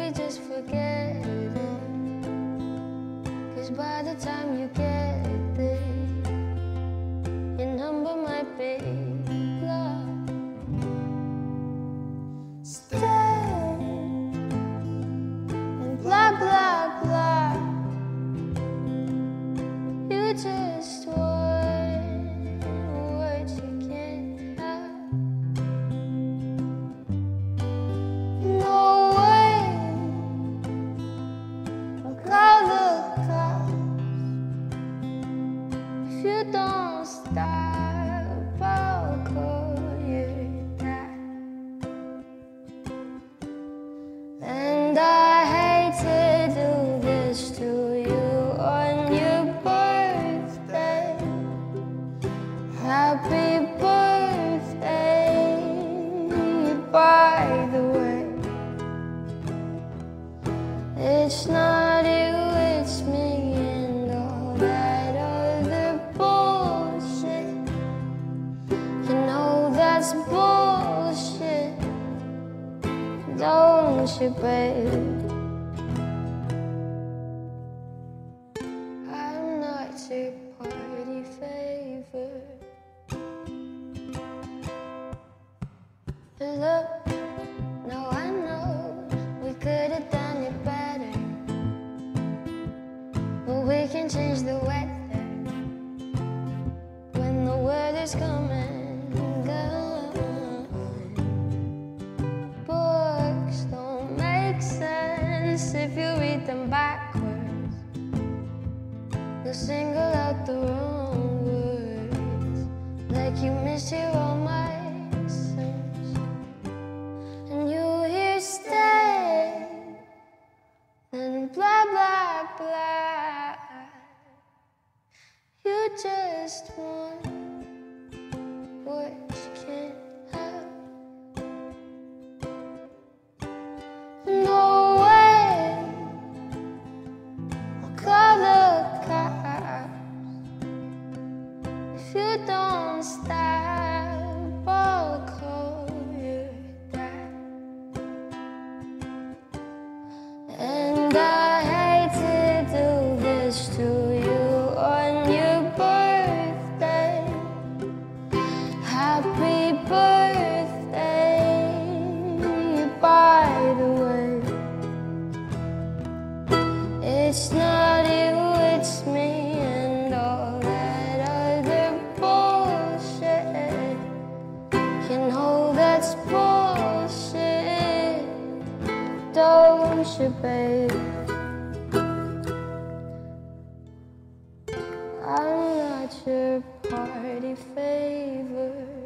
we just forget it? 'Cause by the time you get there, your number might be blocked. Stay and blah, blah, blah. You just want what you can't have. No way, I'll call the cops. If you don't stop, I'll call your dad. And I hate to do this to you on your birthday. Happy birthday, by the way. It's not you, it's me and all that other bullshit. You know that's bullshit, don't you, babe? I'm not your party favor. Look, no, I know we could have done it better, but we can change the weather when the weather's coming and gone. Books don't make sense if you read them backwards. You'll single out the wrong words, like you miss your own license. And you hear stay, then blah, blah, blah. You just want what you can't have. No way, I'll call the cops. If you don't stop, I'll call your dad. And I hate to do this to you on your birthday. Happy birthday, by the way. It's not you, it's me and all that other bullshit. You know that's bullshit, don't you, babe? I'm not your party favor.